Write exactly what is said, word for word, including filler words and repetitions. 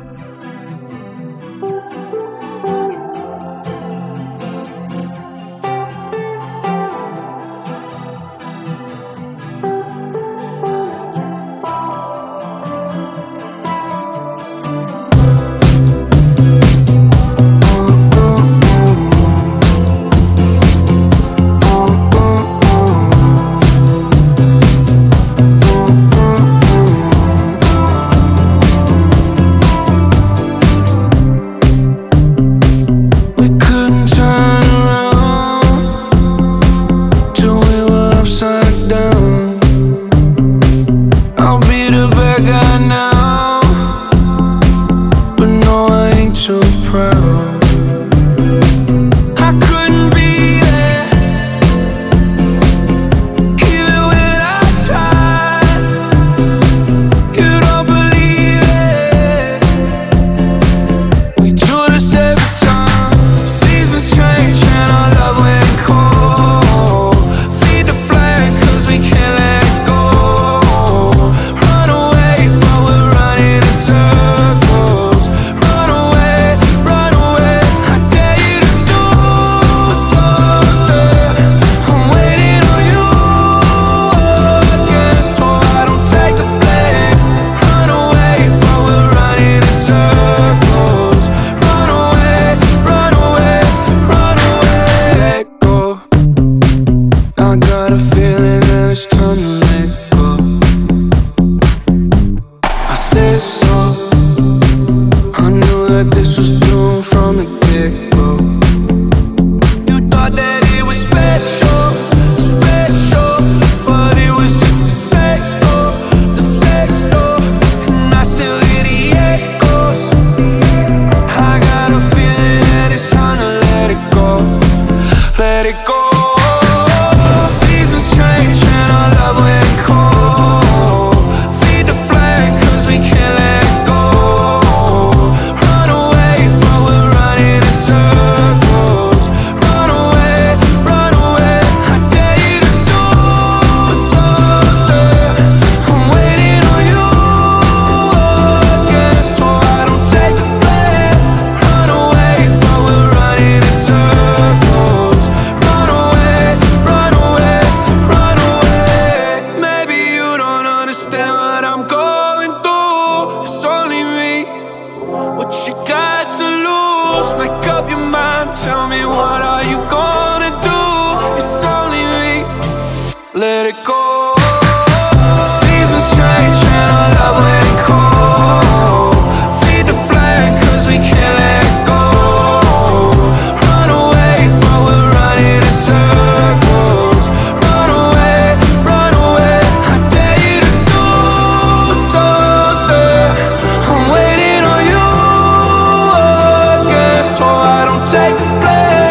let it go. Seasons change and our love went cold. Feed the flame cause we can't let go. Run away but we're running in circles. Run away, run away, I dare you to do something. I'm waiting on you again, so I don't take the blame.